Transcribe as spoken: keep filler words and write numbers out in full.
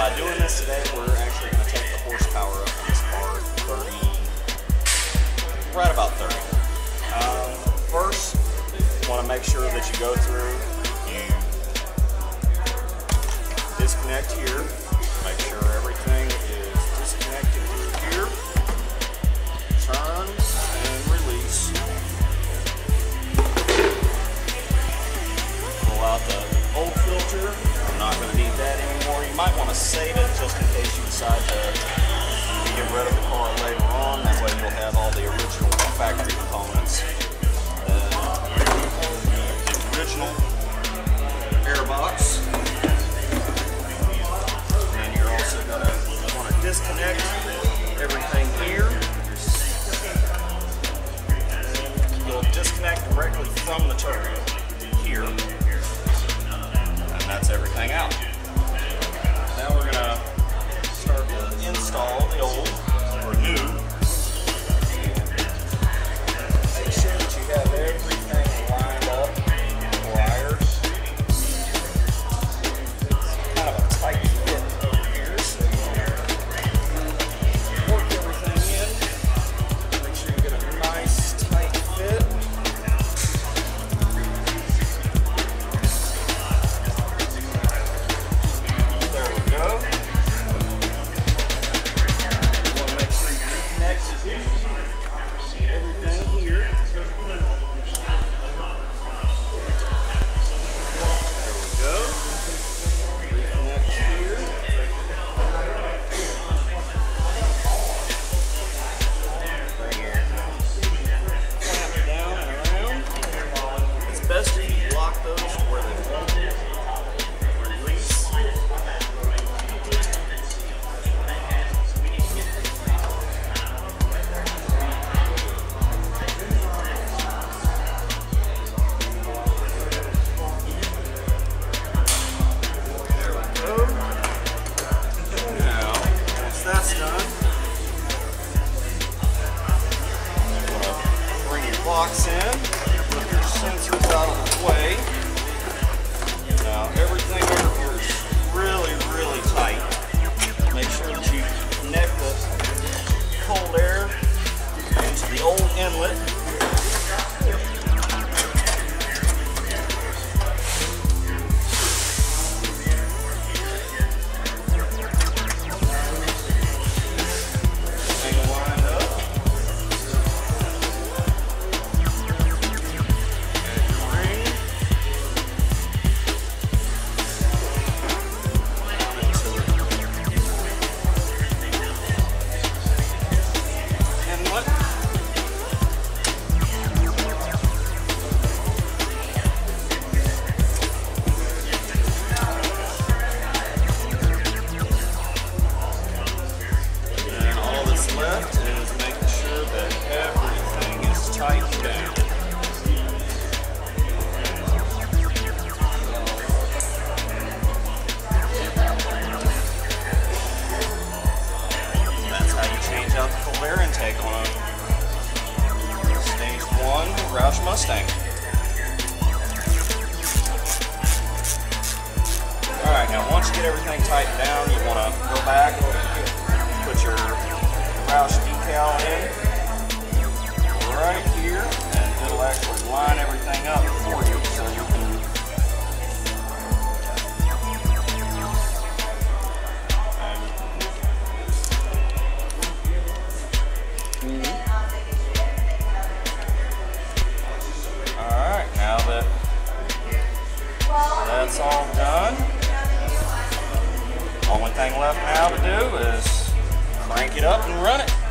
by doing this today, we're actually going to take the horsepower up on this car thirty, right about thirty. Um, first, you want to make sure that you go through, you disconnect here, make sure everything is disconnected through here, turn and release, pull out the old filter. I'm not going to need that anymore. You might want to save it just in case you decide to get rid of the car later on. That way you'll have all the original factory components. Uh, the original air box. And you're also going to want to disconnect everything here. You'll disconnect directly from the turbo here. That's everything out. Now we're going to start to install the old or new. Make sure that you have everything lined up, wired. Kind of a tight fit over here, so work everything in. Make sure you get a nice tight fit. Box in, put your sensors out of the way. Now everything over here is really, really tight. Make sure that you connect the cold air into the old inlet. Roush Mustang. Alright, now once you get everything tightened down, you want to go back, put your Roush decal in right here, and it'll actually line everything up for you so you can that's all done. Only thing left now to do is crank it up and run it.